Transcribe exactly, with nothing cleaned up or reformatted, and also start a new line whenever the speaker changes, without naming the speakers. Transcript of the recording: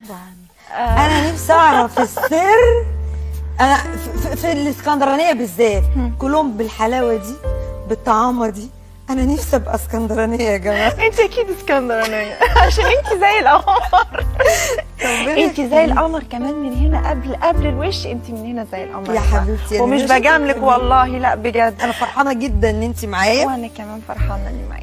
انا نفسي اعرف السر. انا في, في الاسكندرانيه بالذات كلهم بالحلاوه دي بالطعامه دي. انا نفسي ابقى اسكندرانيه يا جماعه.
انت اكيد اسكندرانيه عشان انت زي القمر. انت زي القمر كمان من هنا، قبل قبل الوش انت من هنا زي القمر
يا حبيبتي.
ومش بجاملك والله، لا بجد.
انا فرحانه جدا ان انت معايا،
وانا كمان فرحانه اني معاكي.